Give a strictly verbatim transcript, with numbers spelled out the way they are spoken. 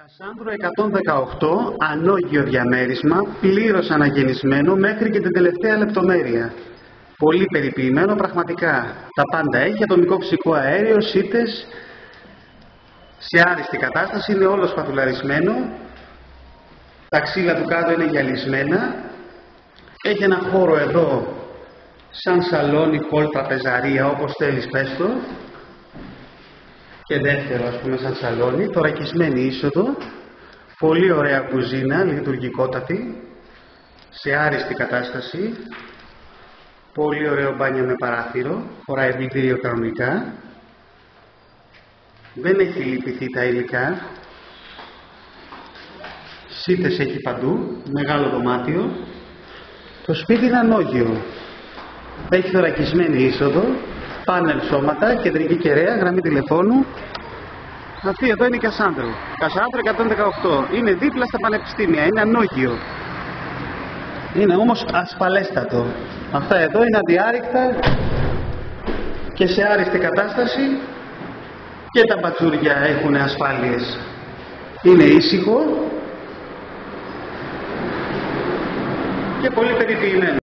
Κασάνδρο εκατόν δεκαοκτώ, ανώγιο διαμέρισμα, πλήρως αναγεννισμένο μέχρι και την τελευταία λεπτομέρεια. Πολύ περιποιημένο πραγματικά. Τα πάντα έχει, ατομικό φυσικό αέριο, σίτες, σε άριστη κατάσταση, είναι όλο σπαθουλαρισμένο. Τα ξύλα του κάτω είναι γυαλισμένα. Έχει ένα χώρο εδώ, σαν σαλόνι, χολ, τραπεζαρία, όπως θέλεις πες το. Και δεύτερο, ας πούμε, σαν σαλόνι, θωρακισμένη είσοδο, πολύ ωραία κουζίνα, λειτουργικότατη, σε άριστη κατάσταση, πολύ ωραίο μπάνιο με παράθυρο, χωράει πλυντήριο κανονικά, δεν έχει λυπηθεί τα υλικά, σίτες έχει παντού, μεγάλο δωμάτιο, το σπίτι είναι ανώγιο, έχει θωρακισμένη είσοδο, πάνελ σώματα, κεντρική κεραία, γραμμή τηλεφώνου. Αυτή εδώ είναι η Κασάνδρο. Κασάνδρο εκατόν δεκαοκτώ. Είναι δίπλα στα πανεπιστήμια, είναι ανώγιο. Είναι όμως ασφαλέστατο. Αυτά εδώ είναι αδιάρρηκτα και σε άριστη κατάσταση και τα μπατσούρια έχουν ασφάλειες. Είναι ήσυχο και πολύ περιποιημένο.